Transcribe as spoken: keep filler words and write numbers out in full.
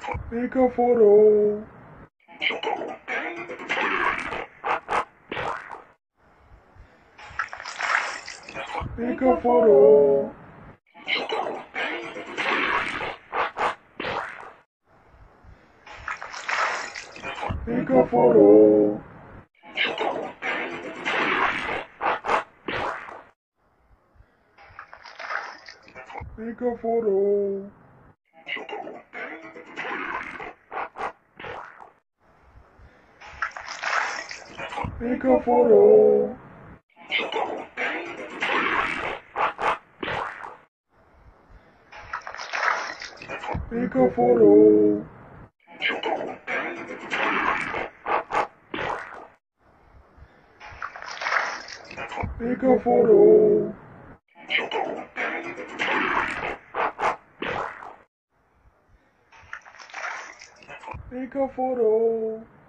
Take a photo. Take a photo. Take a photo. Take a photo. Take a photo. Take a photo. Take a photo. Take a photo.